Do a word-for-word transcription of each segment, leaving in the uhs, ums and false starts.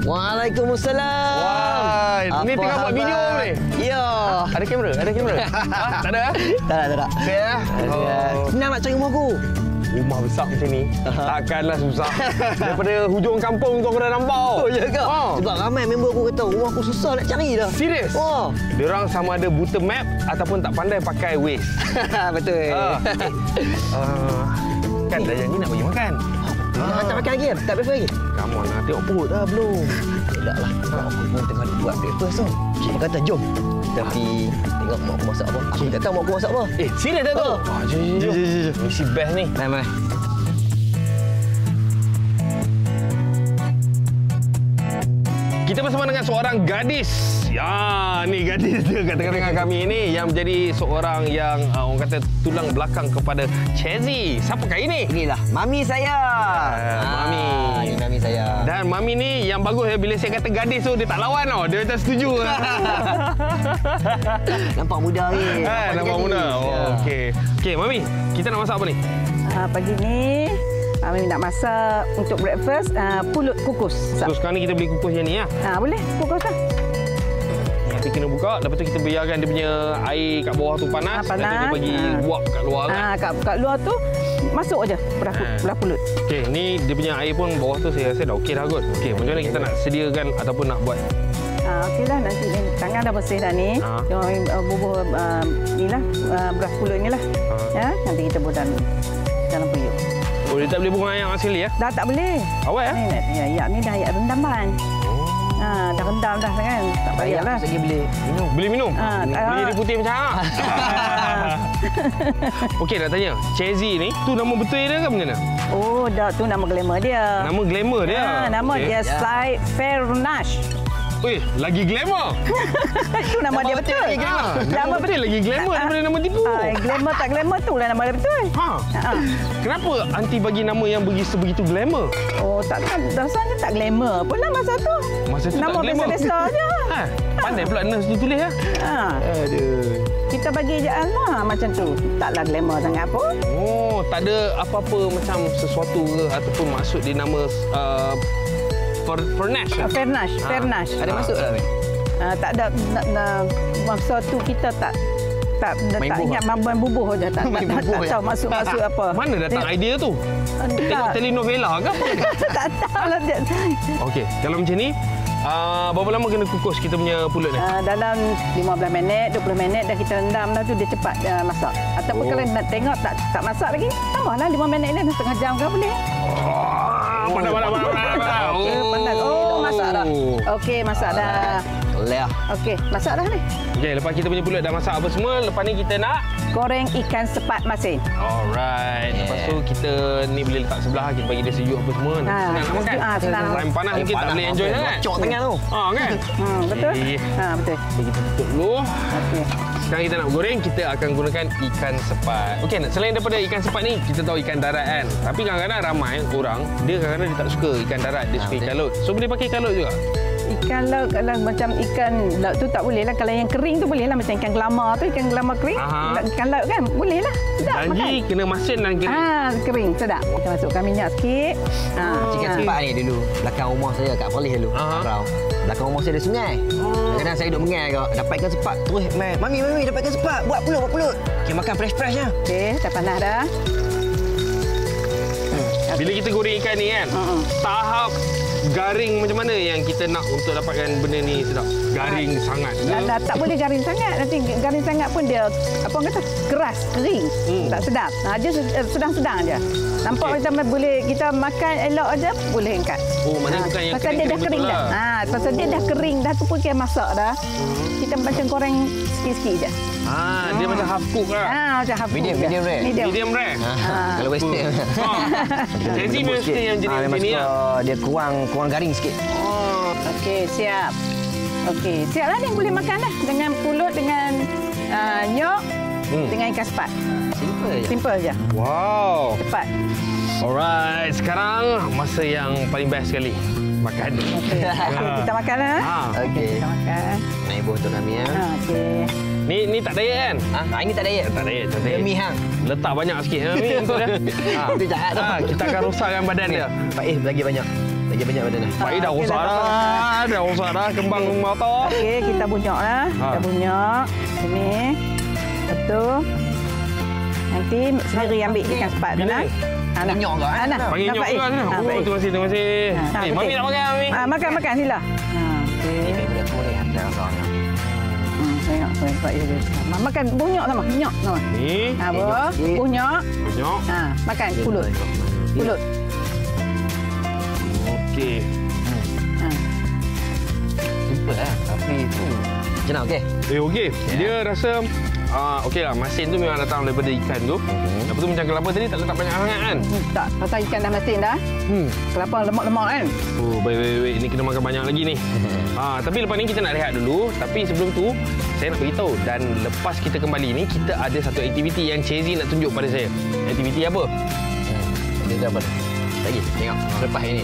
Waalaikumsalam. Wah, ni tengah buat video ni. Ya. Ada kamera? Ada kamera? ah, tak ada? Tak ada, tak ada. Saya ya? Oh. Senang nak cari rumah aku. Rumah besar macam ni, takkanlah susah. Daripada hujung kampung tu aku dah nampak. Oh, ya ke? Ha. Sebab ramai member aku kata rumah aku susah nak cari dah. Serius? Oh. Diorang sama ada buta map ataupun tak pandai pakai Waze. Betul. Ha. uh, kan dah janji nak bagi makan. Ah, tak makan lagi? Tak breakfast lagi? Come on lah, tengok perut dah belum. Tak lah. Aku pun tengah buat breakfast tu. Dia kata jom. Tapi tengok mak aku masak apa. Aku tak tahu mak aku masak apa. Eh, serius dah tu? Oh. Ah, jom, jom, jom. Misi best ni. Mai, mai. Kita bersama dengan seorang gadis. Ya, ni gadis dia kat tengah-tengah kami ini yang menjadi seorang yang uh, orang kata tulang belakang kepada Chezzy. Siapakah ini? Inilah mami saya. Ah, mami. Ini mami saya. Dan mami ni yang bagus ya, bila saya kata gadis tu dia tak lawan tau. Dia tak setuju. Nampak muda ni. Eh, nampak muda. Oh, ya. okey. Okey, mami, kita nak masak apa ni? Uh, pagi ni kami nak masak untuk breakfast uh, pulut kukus. So sekarang ni kita beli kukus yang ni ya. Ha, boleh kukus lah. Nanti kena buka, lepas tu kita biarkan dia punya air kat bawah tu panas, Ha, panas. lepas tu dia bagi Ha. uap kat luar kan. Ha, kat, kat luar tu masuk aja belah, Ha. belah pulut. Okey, ni dia punya air pun bawah tu saya rasa dah okey dah kot. Okey, macam mana kita nak sediakan ataupun nak buat? Ha, okeylah, nanti ni tangan dah bersih dah ni. Ha. Dia uh, bubuh uh, ni lah uh, belah pulut ni lah. Ha. Ya, nanti kita buat dalam dalam puyuh. Oh, dia tak boleh buang air yang asli ya? Dah tak boleh. Awal ya? Ni, ya, ya, ni dah air rendaman. Oh. Ha, dah rendam dah kan. Tak payahlah. Saya beli minum. Beli minum? Ha, Beli ah. air putih macam ah. Okey, nak tanya. Chezzy ni, tu nama betul dia ke macam mana? Oh, dah tu nama glamour dia. Nama glamour dia? Ha, nama Okey. dia Ya. Sai Fernash. Weh, lagi glamour. Itu nama, Nama dia betul betul. lagi glamour. Ha, nama Nama betul lagi glamour Ah, daripada nama tipu. Ah, glamour tak glamour tu lah nama dia betul. Ha. Ha. Kenapa anti bagi nama yang begitu sebegitu glamour? Oh, tak kan rasanya tak glamour pun lah masa tu. Masa tu nama tak glamour. biasa-biasa je. Ha, pandai pula nurse tu tulis ya. Ha. Aduh. Kita bagi je lah macam tu. Taklah glamour sangat pun. Oh, tak ada apa-apa macam sesuatu ke ataupun maksud di nama uh, Fer Fernash. Uh, Fernash, Ha. Fernash. Ada masuk tak, Wei? Uh, tak ada na, na, masa tu kita tak tak Main tak bubuh ingat main bubuh je tak Main tak, tak, bubuh tak je. tahu maksud-maksud apa. Mana datang Tengok- idea tu? Tengok Tak. telenovela ke? tak tahu lah dia. Okey, kalau macam ni, uh, berapa lama kena kukus kita punya pulut ni? Uh, dalam lima belas minit, dua puluh minit dah kita rendam dah tu dia cepat uh, masak. Ataupun Oh. kalau nak tengok tak tak masak lagi, tambahlah lima minit ni setengah jam ke boleh. Oh, pandai, pandai, pandai, pandai. Okey, pandai. Oh, masak dah. Okey, masak dah. Boleh lah. Okey, masak dah ni. Okey, lepas kita punya pulut dah masak apa semua, lepas ni kita nak Goreng ikan sepat masin. alright. Yeah. Lepas tu kita ni boleh letak sebelah, kita bagi dia sejuk apa semua. Nanti Ha, senang nak makan. ah, senang. Time panas Time mungkin tak panas, boleh enjoy apa, sangat. bocor tengah tu. Ha kan? Hmm, betul? Okey. Ha, betul. Jadi kita tutup dulu. Okey. Sekarang kita nak goreng, kita akan gunakan ikan sepat. Okey, selain daripada ikan sepat ni, kita tahu ikan darat kan. Tapi kadang-kadang ramai orang, dia kadang-kadang dia tak suka ikan darat, dia Ha, suka ikan betul. laut. So boleh pakai ikan laut juga? Ikan laut kalau macam ikan laut tu tak boleh lah. Kalau yang kering tu boleh lah. Macam ikan gelama tu, ikan gelama kering. Aha. Ikan laut kan boleh lah. Sedap makan. Janji kena masin dan kering. Ah, kering, sedap. Kita masukkan minyak sikit. Ah, Chicken ah. sepat ni dulu. Belakang rumah saya kat Perlis dulu. Aha. Arau. Belakang rumah saya ada sungai. Kadang-kadang saya duduk mengai kau. Dapat ikan sepat. Terus, "Mai, mami, mami, dapat ikan sepat. Buat pulut, buat pulut." Okay, makan fresh-freshnya. Okey, dah panas dah. Bila kita goreng ikan ni kan, Mm-mm. tahap garing macam mana yang kita nak untuk dapatkan benda ni sedap? Garing sangat ke? Dah, dah, tak boleh garing sangat. Nanti garing sangat pun dia apa orang kata keras, kering. Hmm. Tak sedap. Ha, dia se- sedang-sedang aja. Nampak Okey. kita boleh kita makan elok aja boleh angkat. Oh, maknanya Ha, bukan yang pasal dia dah kering-kering kering betul dah. lah. Ha, pasal dia dah kering dah tu pun kita masak dah. Kita macam goreng sikit-sikit je. Ah, dia macam half cook lah. Ha, macam half Medium, cook je. medium rare. Medium. Medium rare. Ha. Kalau western. Ha. Chezzy Lembut mesti sikit. yang jenis Ah, macam memang ni suka lah. dia kurang kurang garing sikit. Oh. Okey, siap. Okey, siap lah ni boleh makan dah. Dengan pulut, dengan uh, nyok, Hmm. dengan ikan sepat. Simple je. Simple je. Wow. Cepat. Alright, sekarang masa yang paling best sekali. Makan. Okey, kita makan lah. Ha. Okey. Kita makan. Naik buah untuk kami ya. Ha, okey. Ni ni tak diet kan? Ha, hari ni tak diet. Tak diet, tak Dia diet. mi hang. Letak banyak sikit ha, mi untuk dia. Ha. Itu jahat tu. Ha, kita akan rosakkan badan dia. Pak Eh lagi banyak. Lagi Lagi banyak badan dah. Baik dah okey, rosak dah, dah. Dah rosak dah kembang motor. Okey, kita bunyok lah. Ha. Kita bunyok. Sini. Betul. Nanti sendiri ambil ikan sepat tu Bila? nak. Ha, nak. Nyok ke? Ha, nak. Panggil Nak, nyok Faiz. juga sana. Ha, Oh, Faiz. terima kasih, terima kasih. Ha, Eh, betul. Mami nak makan, Mami. Ha, makan, makan. Sila. Ha, okey. Ini budak tu ni. Hantar rasanya. Hmm, tengok. Tengok. Tengok. Ma- Makan bunyok sama. Bunyok sama. Ni, Ha, apa? Okey. Bunyok. nyok. Ha, makan. Pulut. Pulut. Okey. Ha. Simple lah. Tapi tu. Macam mana okey? Eh, okey. Dia rasa ah okey lah, masin tu memang datang daripada ikan tu. Mhm. Lepas tu macam kelapa tadi tak letak banyak sangat kan? Hmm, tak. Pasal ikan dah masin dah. Hmm. Kelapa lemak-lemak kan. Oh, baik, baik, baik. Ini kena makan banyak lagi ni. Ha, tapi lepas ni kita nak rehat dulu. Tapi sebelum tu, saya nak beritahu. Dan lepas kita kembali ni, kita ada satu aktiviti yang Chezy nak tunjuk pada saya. Aktiviti apa? Hmm. Dia dah apa? Lagi. Tengok. Lepas ini.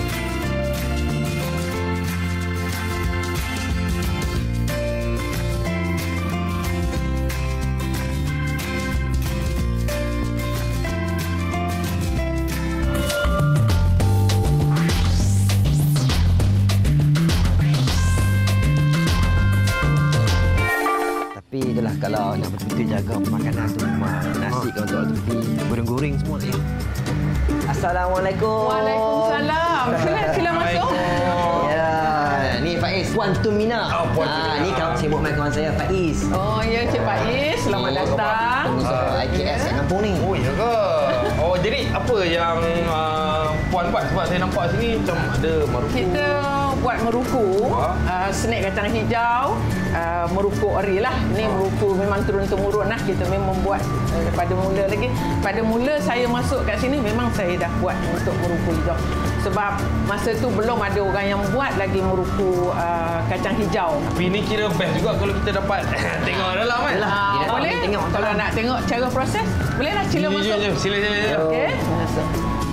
Tapi itulah kalau nak betul-betul jaga makanan tu memang nasi kau untuk tepi, goreng-goreng semua ni. Assalamualaikum. Waalaikumsalam. Sila, sila masuk. Ya, ni Faiz, Puan Tumina. Oh, Puan Ah, Tumina. ni kawan saya buat main kawan saya Faiz. Oh, ya Cik Faiz. Selamat Ni datang. Pengusaha I K S kat kampung ni. Oh, ya ke? Oh, jadi apa yang uh, Puan buat? Sebab saya nampak sini macam ada maruku. Kita buat meruku, Ha? uh, snack kacang hijau, uh, meruku eri lah. Ini meruku memang turun-temurun lah. Kita memang buat uh, daripada mula lagi. Pada mula saya masuk kat sini, memang saya dah buat untuk meruku hijau. Sebab masa tu belum ada orang yang buat lagi meruku uh, kacang hijau. Tapi ini kira best juga kalau kita dapat tengok dalam kan? Yalah. Ah, Dia nak boleh? tengok Kalau dalam. nak tengok cara proses, boleh lah sila Jom, masuk. jom, jom. Sila, sila, sila. Okey. Masuk.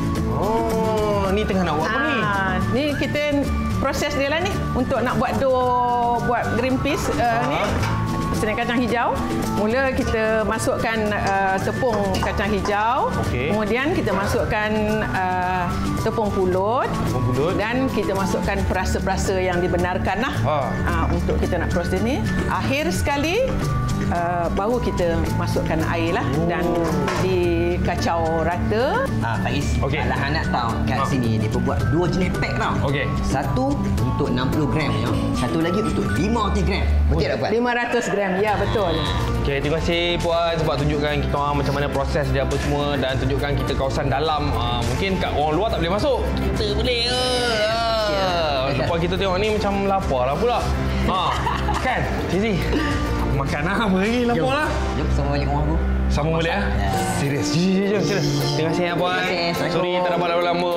Oh, ni tengah nak buat apa ni? Ah, ni kita proses dia lah ni untuk nak buat dough, buat green peas uh, ni. Snack kacang hijau. Mula kita masukkan uh, tepung kacang hijau. Okey. Kemudian kita masukkan uh, tepung pulut. Tepung pulut. Dan kita masukkan perasa-perasa yang dibenarkan lah. Ha. Uh, untuk kita nak proses ni. Akhir sekali uh, baru kita masukkan air lah. Oh. Dan dikacau rata. Ah, Faiz. Okey. Kalau hang nak tahu kat Ha. sini dia buat dua jenis pack tau. Okey. Satu untuk enam puluh gram ya. Satu lagi untuk lima puluh gram. Betul tak Puan? lima ratus gram. Ya, betul. Okey, terima kasih Puan sebab tunjukkan kita orang macam mana proses dia apa semua dan tunjukkan kita kawasan dalam. Uh, mungkin kat orang luar tak boleh masuk. Kita boleh ke? Uh, lepas kita tengok ni macam lapar lah pula. Ha, kan? Cici. Makan lah apa lagi lapar lah. Jom sama balik rumah aku. Sama boleh ah? Ya. Serius. Jom, jom, jom. Sila. Terima kasih ya Puan. Terima kasih. Assalamualaikum. Sorry tak dapat lama-lama.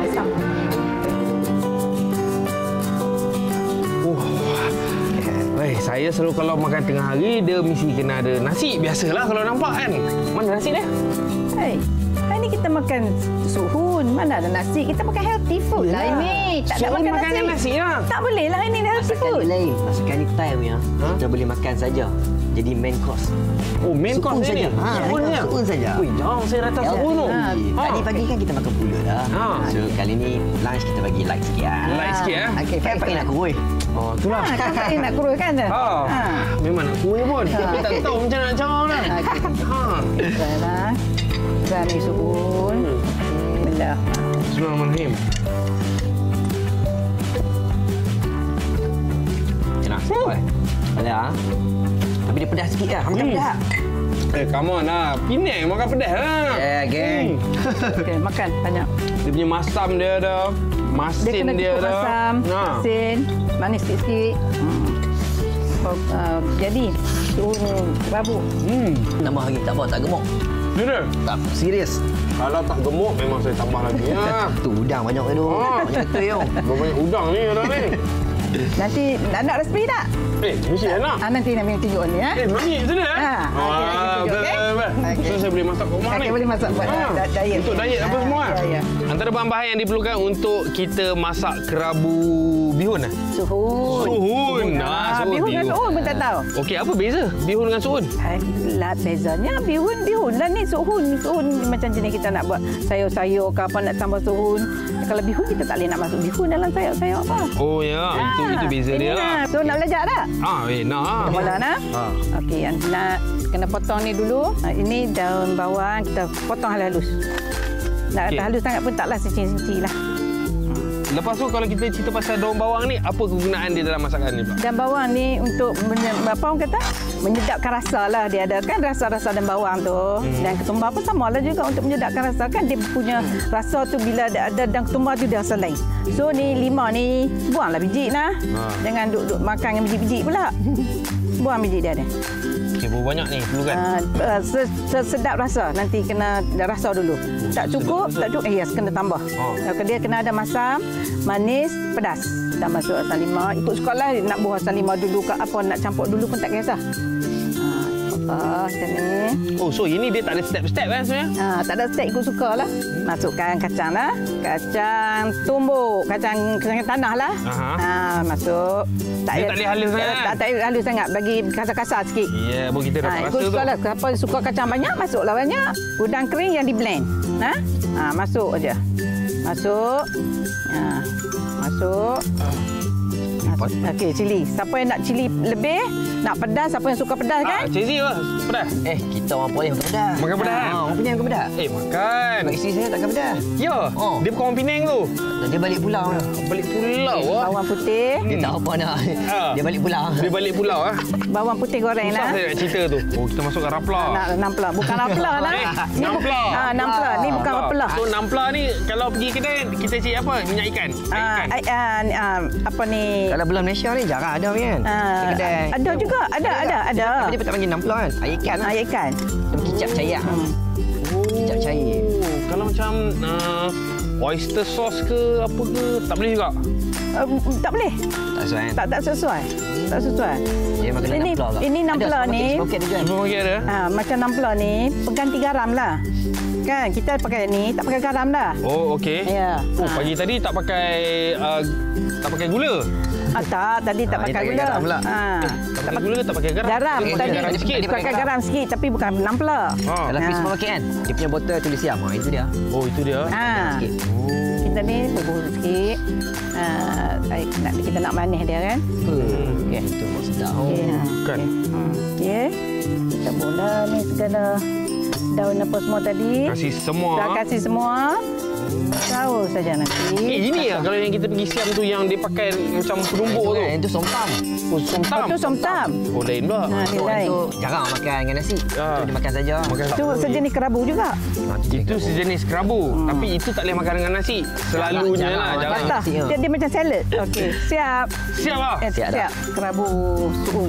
Uh. Baik, saya selalu kalau makan tengah hari, dia mesti kena ada nasi. Biasalah kalau nampak kan. Mana nasi dia? Hai. Hari ni kita makan suhun. Mana ada nasi? Kita makan healthy food lah Yalah. ini. Tak ada Suhun makan makan nasi. nasi lah. Tak boleh lah ini healthy Masakan food. ni lain. Masakan ni time ya. Ha? Kita boleh makan saja. Jadi main course. Oh, main Suhun course saja. ni. Ha, Suhun main ni. course suhun saja. Ui, jangan saya datang suhun tu. Ha. Tadi pagi kan kita makan pulut lah. Ha. So kali ni lunch kita bagi light sikit lah. Light sikit eh. Okey, Kan Pak nak kurus. Oh, itulah. Ha, kan Pak nak kuruskan tu. Ha. Memang nak kuih pun. Tapi tak tahu macam nak cara lah. Okey. Ha. Baiklah. Dan ni suhun. Bismillah. Bismillahirrahmanirrahim. Yalah. Boleh. Boleh ah. Tapi dia pedas sikit lah. Makan Hmm. pedas. Eh, come on lah. Penang makan pedas lah. Yeah, geng. Okey, makan banyak. Dia punya masam dia dah. Dia Masin kena dia, cukup dah. masam, Ha. masin, manis sikit-sikit. Hmm. Oh, uh, jadi, suhun rabu. Hmm. Tambah lagi. Tak apa, tak gemuk. Dia dah. Tak, serius. Kalau tak gemuk, memang saya tambah lagi. Ya. Tu udang banyak tu. Ah. Banyak betul yo. Berapa banyak udang ni orang ni. Nanti, nak, nak resipi tak? Eh, mesti enak. Ah, nanti nak tunjuk ni. Eh? Eh, mami, sini eh. Ha, okey, nanti tunjuk, betul, okey? betul, betul. Okey. So, saya boleh masak kat rumah Okey, ni. boleh masak buat Ha. da- diet. Untuk diet apa Ha, semua. ya, ya. Antara bahan-bahan yang diperlukan untuk kita masak kerabu bihun lah. Suhun. Suhun. Ah, Ah, suhun, bihun dengan bihun. suhun pun tak tahu. Okey, apa beza bihun dengan suhun? Lah bezanya bihun bihun lah ni suhun suhun macam jenis kita nak buat sayur-sayur ke apa nak tambah suhun Kalau bihun kita tak boleh nak masuk bihun dalam sayur-sayur apa. Oh ya, itu itu beza ini dia lah. Nak. So nak belajar tak? Ah, eh nak. Kita mula nak. Ha. Okey, yang nak kena potong ni dulu. Ha, ini daun bawang kita potong halus-halus. Nak Okey. kata halus sangat pun taklah seci-seci lah. Lepas tu kalau kita cerita pasal daun bawang ni, apa kegunaan dia dalam masakan ni, Pak? Dan bawang ni untuk menye, apa orang kata? Menyedapkan rasa lah. Dia ada kan rasa-rasa dan bawang tu. Hmm. Dan ketumbar pun sama lah juga untuk menyedapkan rasa. Kan dia punya hmm. rasa tu bila ada, ada dan ketumbar tu dia rasa lain. So ni lima ni, buanglah biji lah. Ha. Jangan duduk makan dengan biji-biji pula. Buang biji dia ada. Okey, berapa banyak ni perlu kan? Uh, uh, sedap rasa. Nanti kena rasa dulu. Tak cukup, sedap, tak cukup. Eh, yes, kena tambah. Oh. Dia kena ada masam, manis, pedas. Dah masuk asam lima. Ikut sukalah nak buah asam lima dulu ke apa nak campur dulu pun tak kisah. Ha, macam ni. Oh, so ini dia tak ada step-step kan sebenarnya? Ha, tak ada step ikut suka lah. Masukkan kacang lah. Kacang tumbuk. Kacang, kacang tanah lah. Aha. Ha, masuk. Dia tak boleh halus sangat? Tak, tak boleh halus sangat. Bagi kasar-kasar sikit. Ya, yeah, baru kita dapat Ha, rasa ikut tu. suka lah. Siapa suka kacang banyak, masuklah banyak. Udang kering yang di blend. Ha? Ha, masuk aja. Masuk. Ha, masuk. Okey, cili. Siapa yang nak cili lebih, nak pedas, siapa yang suka pedas kan? Ah, Cezi apa? Pedas? Eh, kita orang Pahang makan pedas. Makan pedas, kan? Ha, orang Penang makan pedas. Eh, makan. Bagi isteri saya takkan pedas. Ya, Oh. dia bukan orang Penang tu. Dia balik pulau lah. Balik pulau ah. Bawang putih. Dia tak apa nak. Ha. Dia balik pulau. Dia balik pulau ah. Bawang putih goreng Susah lah. saya nak cerita tu. Oh, kita masukkan rapla. Nak nampla. Bukan nampla lah. Eh, Ni bu- nampla. Ha, nampla. Ni bukan nampla. So, nampla ni kalau pergi kedai, kita cari apa? Minyak ikan. Air Ah, ikan. ai- ah, ni, ah, apa ni? Kalau belah Malaysia ni jarang ada kan. Ah, Kedai. ada juga. Ada, ada, ada. Tapi dia tak panggil nampla kan. Air ikan lah. Air ikan. Dia kicap cair lah. Hmm. Kicap cair. Oh, kalau macam uh, oyster sauce ke apa ke, tak boleh juga. Uh, tak boleh. Tak sesuai kan. Tak tak sesuai. Tak sesuai. Dia makan Ini nampla ke? ini nampla Ada, ni. supermarket dia jual. Supermarket ada? Ha, macam nampla ni pengganti garam lah. Kan kita pakai ni tak pakai garam dah. Oh, okey. Ya. Oh, Ha. pagi tadi tak pakai uh, tak pakai gula. Ah, tak, tadi tak Ah, dia pakai tak pakai gula. garam pula. Ha. Tak pakai gula, tak pakai garam. Garam. Pakai Tadi garam sikit. Dia pakai pakai garam. garam sikit tapi bukan nampla. Ha. Kalau pergi Ha. supermarket kan, dia punya botol tulis siam. Ha, itu dia. Oh, itu dia. Ha. Sikit. Kita ni bubur sikit. Ha, nak kita nak manis dia kan. Hmm. Okey, itu sedap. Okey. Ha. Kan? Hmm. Okey. Kita bola ni segala daun apa semua tadi. Kasih semua. Dah kasih semua. Tahu saja nanti. Eh, ini ya kalau yang kita pergi siam tu yang dia pakai macam penumbuk tu. Itu, kan, itu somtam. Oh, somtam. Itu somtam. Oh, lain pula. Ha, ni Itu, lain. itu jarang makan dengan nasi. Ya. Itu dia makan saja. Makan Itu sejenis kerabu juga. Ha, Itu sejenis kerabu, hmm. tapi itu tak boleh makan dengan nasi. Selalunya Jarang, lah, jarang. jarang. Patah. nasi, ya. Dia, dia macam salad. Okey. Siap. Siap lah. Eh, Siap siap. dah. Kerabu suun.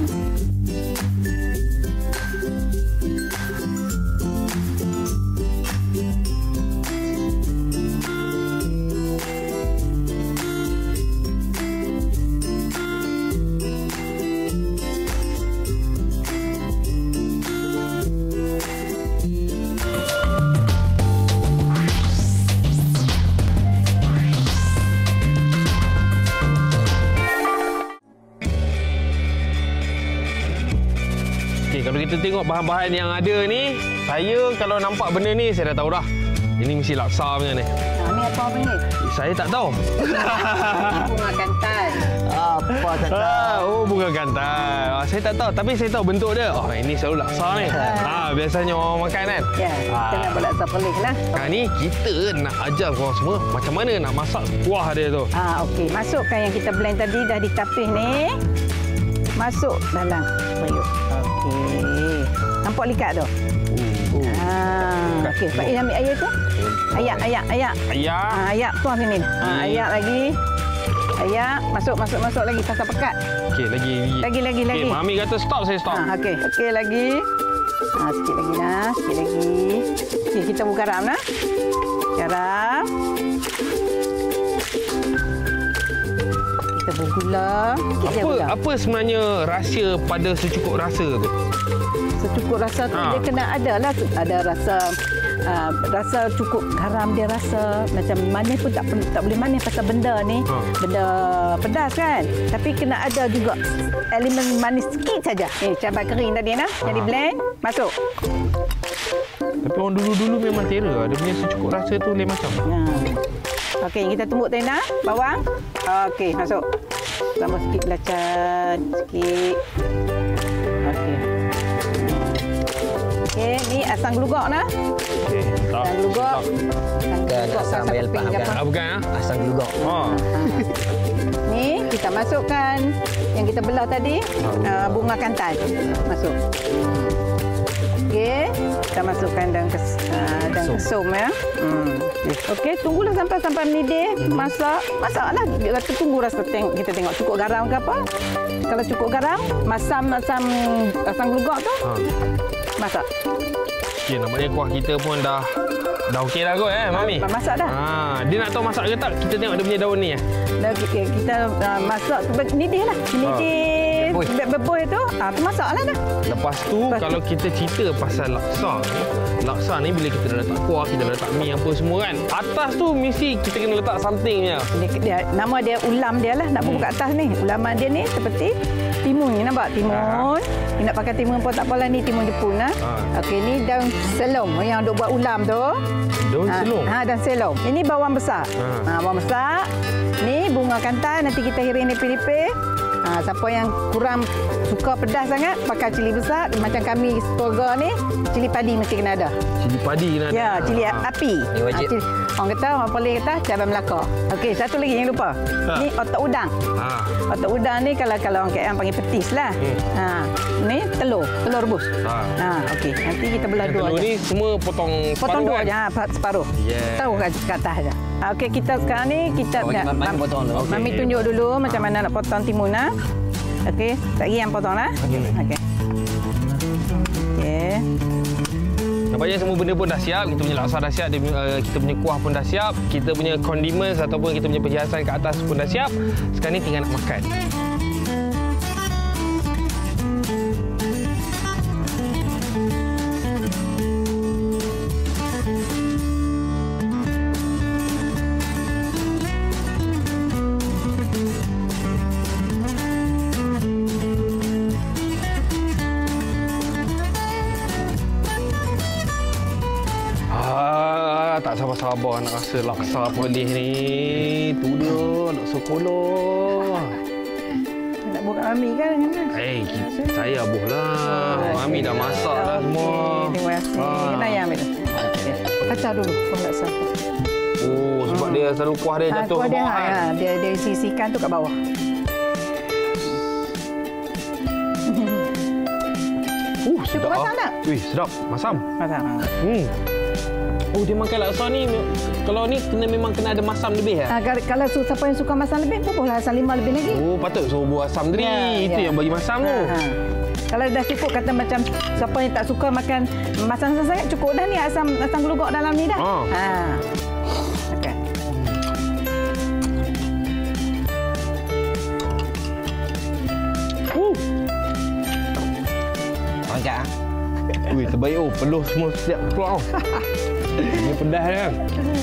Okey, kalau kita tengok bahan-bahan yang ada ni, saya kalau nampak benda ni saya dah tahu dah. Ini mesti laksa punya ni. Ha, ni apa benda? Eh, saya tak tahu. Bunga kantan. Apa tak tahu. Ah, oh, bunga kantan. Ah, saya tak tahu, tapi saya tahu bentuk dia. Oh, ini selalu laksa ni. Ah, biasanya orang makan kan. Ya, kita nak buat laksa pelih lah. Nah, ni kita nak ajar korang semua macam mana nak masak kuah dia tu. Ah, okey. Masukkan yang kita blend tadi dah ditapis ni. Masuk dalam periuk. Okey. Nampak likat tu? Oh. Ah, okey. Pak Ina ambil air tu. Ayak, ayak, ayak. Ayam. Ah, ayak tuang sini. Ah, ayak lagi. Ayak, masuk, masuk, masuk lagi pasal pekat. Okey, lagi lagi. Lagi, lagi, Okey, lagi. Mami kata stop, saya stop. Ah, okey. Okey lagi. Ah, sikit lagi nah, sikit lagi. Okey, kita buka garam nah. Garam. Kita buat gula. Sikit je Apa gula. apa sebenarnya rahsia pada secukup rasa tu? Secukup rasa tu Ha. dia kena ada lah. Ada rasa uh, rasa cukup garam dia rasa macam manis pun tak perlu tak boleh manis pasal benda ni Ha. benda pedas kan, tapi kena ada juga elemen manis sikit saja. Eh, cabai kering tadi nah, jadi blend masuk. Tapi orang dulu-dulu memang tera. Dia punya secukup rasa tu lain macam. Ha. Okey, kita tumbuk tena, bawang. Okey, masuk. Tambah sikit belacan, sikit. Okey. Okey, ni asam gelugak nah. Okey. Tak. Asam gelugak. Kan asam bayal faham kan. Ah, bukan ah. Asam gelugak. Ha. Ni kita masukkan yang kita belah tadi, uh, bunga kantan. Masuk. Okey, kita masukkan dalam kes, uh, dalam kesum ya. Hmm. Okey, tunggulah sampai sampai mendidih. Masak, masaklah. Kita tunggu rasa tengok, kita tengok cukup garam ke apa. Kalau cukup garam, masam masam asam gelugak tu. Ha. Masak. Okey, nampaknya kuah kita pun dah dah okey dah kot eh, Mami. Ha, masak dah. Ha, dia nak tahu masak ke tak? Kita tengok dia punya daun ni eh. Dah kita, kita uh, masak mendidih lah. Mendidih. Bebus itu, ah tu masaklah dah. Lepas tu Lepas kalau tu. kita cerita pasal laksa ni, laksa ni bila kita dah letak kuah, kita dah letak mi apa semua kan. Atas tu mesti kita kena letak something punya. Dia, dia, nama dia ulam dia lah. Nak buka kat atas ni. Ulaman dia ni seperti timun ni, nampak? Timun. Ni nak pakai timun pun tak apalah, ni timun Jepun lah. Ha. Okey, ni daun selong yang duk buat ulam tu. Daun Ha, selong. Ha, daun selong. Ini bawang besar. Ha. Ha, bawang besar. Ni bunga kantan, nanti kita hiring nipis-nipis. Ha, siapa yang kurang suka pedas sangat, pakai cili besar. Macam kami keluarga ni, cili padi mesti kena ada. Cili padi kena ada. Ya, cili Ha. api. Ini wajib. Ha, cili, orang kata, orang Perlis kata, cabai Melaka. Okey, satu lagi yang lupa. Ha. Ni otak udang. Ha. Otak udang ni kalau kalau orang K L panggil petis lah. Hmm. Ha, ni telur, telur rebus. Ha. Ha, okey. Nanti kita belah Yang dua telur aja. ni semua potong Potong separuh dua kan? aja, ha, separuh. Yeah. Tahu kat, kat atas aja. Ha, okey, kita sekarang ni kita Oh, bagi Mami potong dulu. Okey. Mami tunjuk dulu macam mana nak potong timun ah. Okey, tak lagi yang potong lah. Okey. Okey. Okey. Nampaknya semua benda pun dah siap. Kita punya laksa dah siap. Dia, uh, kita punya kuah pun dah siap. Kita punya condiments ataupun kita punya perhiasan kat atas pun dah siap. Sekarang ni tinggal nak makan. Ah, tak sabar-sabar nak rasa laksa Perlis ni. Tu dia, laksa koloh. Nak buat kat Mami kan? Eh, kita, saya abuhlah. Mami dah masak dah semua. Okey, terima kasih. Ah. Kena ayam itu. Okey. Kacau dulu, kau tak sah. Oh, sebab dia selalu kuah dia Ha, jatuh kuah ke dia, bawah kan? ha, dia dia isi-isikan tu kat bawah. Uh, sedap masam ah. tak? Wih, sedap. Masam. Masam. Hmm. Oh, dia makan laksa ni, kalau ni kena memang kena ada masam lebih ya? Ha, kalau, kalau su- siapa yang suka masam lebih, bolehlah asam lima lebih lagi. Oh, patut suruh buat asam tadi. Ya, Itu ya. yang bagi masam tu. Ha, ha. Kalau dah cukup, kata macam siapa yang tak suka makan masam sangat, cukup dah ni asam asam gelugak dalam ni dah. Ah. Ha. Okey. Uh. Angkat ah. Wih, terbaik oh. Peluh semua siap keluar oh. Ini pedas dia kan?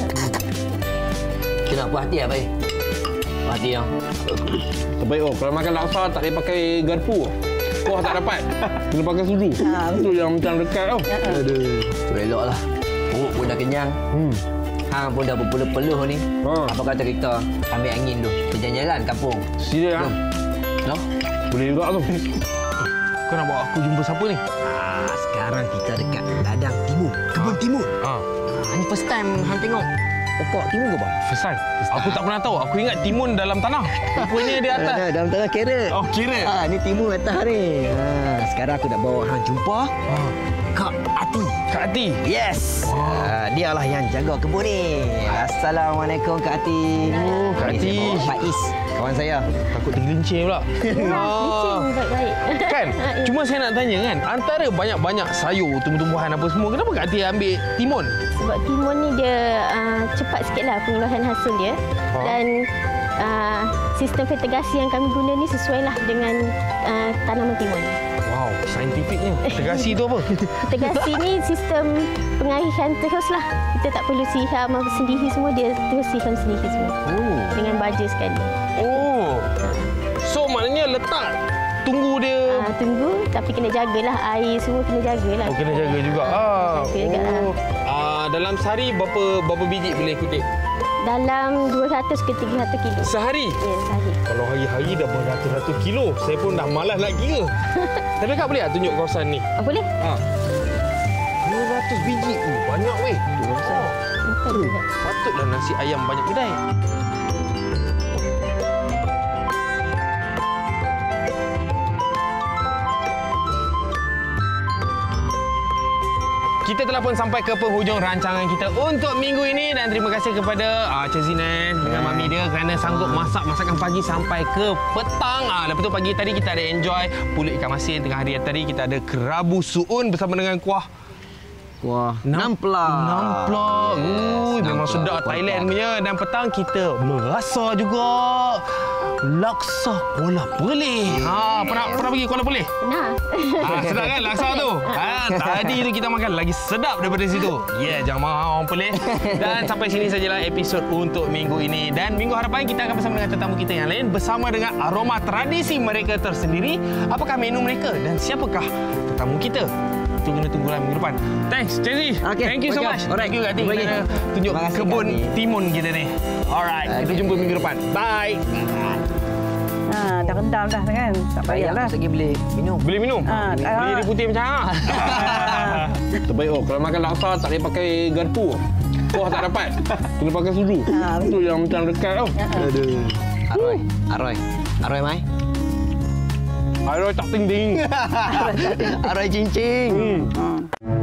Kita nak puas hati apa ni? Puas hati ah. Terbaik oh. Kalau makan laksa tak boleh pakai garpu. Kuah tak dapat. Kena pakai sudu. Ah, Itu yang macam dekat tau. Aduh. Tu elok lah. Perut pun dah kenyang. Hmm. Hang pun dah berpeluh-peluh ni. Ha. Apa kata kita ambil angin dulu. Kita jalan kampung. Serius ah? No? Boleh juga tu. Kau nak bawa aku jumpa siapa ni? Ah, sekarang kita dekat ladang timun. Kebun timun. Ah. Ah, ni first time hang tengok pokok timun ke bang? First time. Aku tak pernah tahu. Aku ingat timun dalam tanah. Rupanya dia atas. Ada dalam tengah carrot. Oh, kira. Ah, ni timun atas ni. Ah, sekarang aku nak bawa hang jumpa Ah. Kak Ati. Kak Ati. Yes. Ah, dia lah yang jaga kebun ni. Assalamualaikum Kak Ati. Oh, Kak Ni Ati. saya bawa Faiz, kawan saya. Takut tergelincir pula. Ah. Baik-baik. Kan? Cuma saya nak tanya kan, antara banyak-banyak sayur, tumbuh-tumbuhan apa semua, kenapa Kak Ati ambil timun? Sebab timun ni dia uh, cepat sikitlah pengolahan hasil dia. Ha. Dan uh, sistem fertigasi yang kami guna ni sesuailah dengan uh, tanaman timun. Wow, saintifiknya. Tegasi tu apa? Fertigasi ni sistem pengairan teruslah. Kita tak perlu siram apa sendiri semua, dia terus siram sendiri semua. Oh. Dengan baja sekali. Oh. So maknanya letak tunggu dia. Uh, tunggu tapi kena jagalah air semua kena jagalah. Oh, kena jaga juga. Ah. Jaga juga lah. Oh. Ah, dalam sehari berapa berapa biji boleh kutip? dalam dua ratus ke tiga ratus kilo. Sehari? Ya, sehari. Kalau hari-hari dah beratus-ratus kilo, saya pun dah malas nak kira. Tapi Kak boleh tak tunjuk kawasan ni? Oh, boleh? Ha. dua ratus biji. Oh, banyak weh. Oh. Betul juga. Patutlah nasi ayam banyak kedai. Kita telah pun sampai ke penghujung rancangan kita untuk minggu ini dan terima kasih kepada uh, Cik Zinan dengan mami dia kerana sanggup masak masakan pagi sampai ke petang. Ah, lepas tu pagi tadi kita ada enjoy pulut ikan masin, tengah hari tadi kita ada kerabu suun bersama dengan kuah Wah, nampla. Nampla. Ui, memang sedap Thailand punya. Dan petang kita merasa juga laksa Kuala Perlis. Ha, pernah pernah pergi Kuala Perlis? Pernah. Ha, sedap kan laksa tu? Ha, tadi tu kita makan lagi sedap daripada situ. Ya, yeah, jangan marah orang Perlis. Dan sampai sini sajalah episod untuk minggu ini. Dan minggu hadapan kita akan bersama dengan tetamu kita yang lain bersama dengan aroma tradisi mereka tersendiri. Apakah menu mereka dan siapakah tetamu kita? Itu kena tunggulah minggu depan. Thanks, Cezi. Okay, Thank you so welcome. much. Alright. Thank you, Kak Ting. Terima kasih. Tunjuk Terima kasih, kebun Kak Ting. timun kita ni. Alright, Okay. kita jumpa minggu depan. Bye. Ha, dah rendam dah kan. Tak payahlah. Lagi beli minum. Boleh minum? Ah, Boleh ah. jadi putih macam ah. Terbaik oh, kalau makan laksa tak boleh pakai garpu. Kuah tak dapat. Kena pakai sudu. Ah, Itu yang macam dekat tau. Aduh. Aroy. Aroy. Aroy mai. Aduh tak ting-ting. Aroy cincin. Hmm. Hmm.